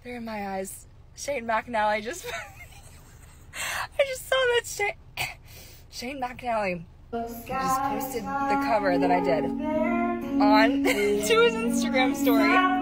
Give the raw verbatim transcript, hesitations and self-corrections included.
They're in my eyes. Shane McAnally just... I just saw that Shane... Shane McAnally just posted the cover that I did on to his Instagram story.